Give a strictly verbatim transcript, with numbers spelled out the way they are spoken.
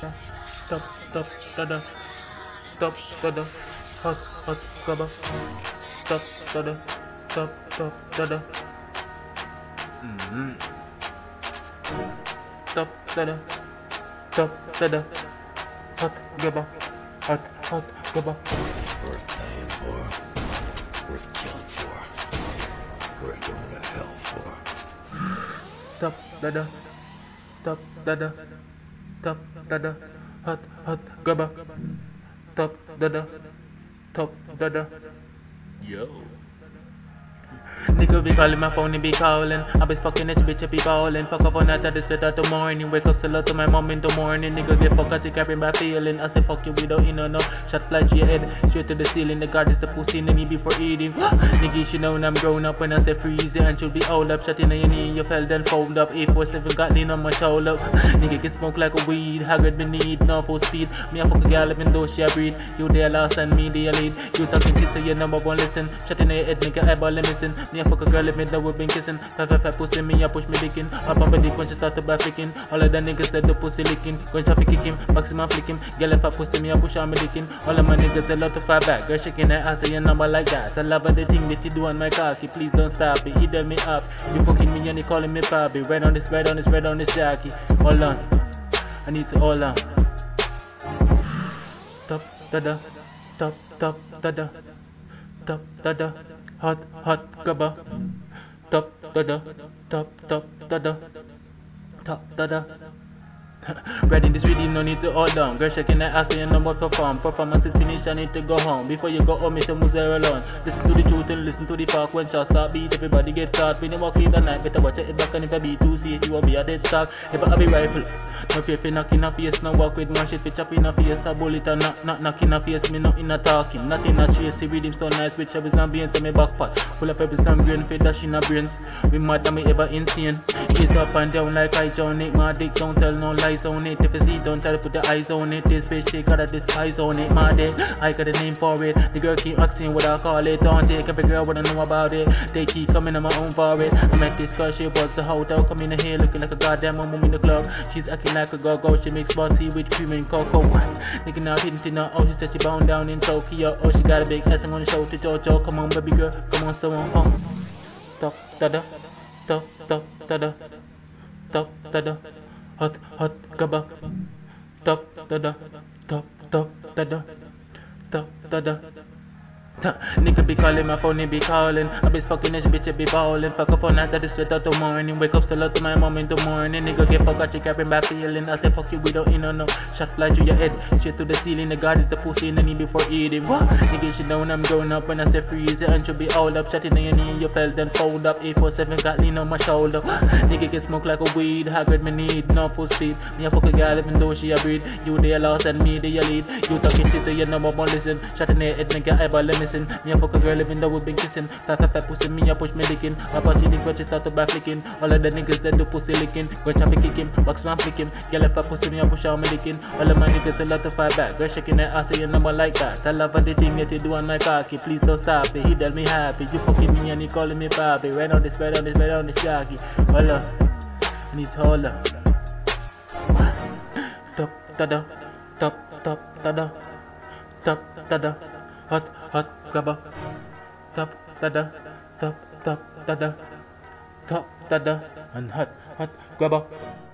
top, top, tada, top, tada, hot, hot, grabber, top, tada, top, top, tada, mm-hmm. Top, tada, top, tada, hot, grabber, hot, hot, grabber. Worth dying for, worth killing for, worth going to hell for. Top, tada, top, tada, top, tada, hot, hot, grabber, top, tada, top, tada. Yo. Nigga be calling my phone and be calling. I be fucking that bitch, I be ballin'. Fuck up on that, that is straight out the morning. Wake up, sell out to my mom in the morning. Nigga get fucked out, take carrying my feeling. I say fuck you, we don't, you know, no. Shot fly to your head, straight to the ceiling. The guard is the pussy in the knee before eating. Nigga, you should know when I'm grown up. When I say freeze, and she'll be all up. Shot in your knee, you fell then fold up. eight four seven got lean on my shoulder. Nigga get smoke like a weed. Haggard me need, no full speed. Me a fuck a girl, even though she a breed. You there last and me there lead. You talking kiss, so you number one listen. Shot in your head, nigga, eyeball missing. Me a fuck a girl, if me know we been kissing. Fat fat fat pussy, me a push me dickin'. Up on my dick when she start to back flicking. All of the niggas said the pussy licking. When traffic kick him, maximum flick him. Girl if I pussy, me a push on me dickin'. All of my niggas they love to fight back. Girl shaking that ass, say your number like that. I love the thing that you do on my cocky. Please don't stop it, either me up. You fucking me and you calling me papi. Red on this, red on this, red on this jockey. Hold on, I need to hold on. Top, tada, top, top, tada, top, tada, hot, hot, grabber. Top, tada, top, top, tada, top, tada. Ready this reading, no need to hold down. Girl shaking that ass, so you know what perform. Performance is finished, I need to go home. Before you go home, Mister Muser alone. Listen to the truth and listen to the park. When shots start beat, everybody get caught. When you walk in the night, better watch your head back. And if I be too see it, you will be a dead stock. If I be rifle, no fear for knock in a face. No walk with one shit, fi chop in a face. A bullet and knock, knock, knock in a face. Me not in a talking, not in a chase. The rhythm so nice, with chubbies and beans to me backpack. Full of pebbles and grain, fi dash in a brains. We mad than me ever insane. Ease up and down like I John it. My dick don't tell no lies on it. If you see, don't try to put the eyes on it. This bitch, she got a despise on it. My day, I got a name for it. The girl keep asking what I call it. Don't take every girl wanna know about it. They keep coming on my own for it. I make this girl, she buzz the hotel. Come in here looking like a goddamn mom in the club. She's acting like a go-go. She mix bossy with cream and cocoa. Nigga now hitting now. Oh, she said she bound down in Tokyo. Oh, she got a big ass. I'm gonna show to Jojo. Come on, baby girl. Come on, someone home. Top, tada. Top, top, tada. Top, tada. Hot, hot, grabber. Top, tada. Top, top, tada. Top, tada. Nigga be calling my phone, he be calling. I be fucking this bitch, I be ballin'. Fuck up on that, that is straight out the morning. Wake up, sell out to my mom in the morning. Nigga get fucked out, she carrying back feeling. I say fuck you, we don't in no no. Shot fly to your head, straight to the ceiling. The guard is the pussy in the knee before eating. What? Nigga, she know when I'm growing up. When I say freeze, and she'll be all up. Shot in your knee, you fell then fold up. eight four seven got lean on my shoulder. Nigga get smoke like a weed. Haggard me need, no full speed. Me a fuck a girl even though she a breed. You they lost and me they a lead. You talking shit so you know more listen. Shot in your head, nigga, eyeball missing. Me a fuck a girl even though we been kissing. Fat fat fat pussy, me a push me licking. My pussy dick when she start to back licking. All of the niggas that do pussy licking. Go traffic kick him, box man flick him. Girl if I pussy me a push out me licking. All of my niggas a lot to fight back. Girl shaking that ass so you number like that. I love the thing that you do on my cocky. Please don't stop it, he tell me happy. You fucking me and he calling me papi. Right on this, right on this, right on this jockey. Hold up, I need to hold up. Top, tada, top, top, tada. Top, tada, hot, hot, grabber. Top, tada, top, top, tada. Top, tada, and hot, hot, grabber.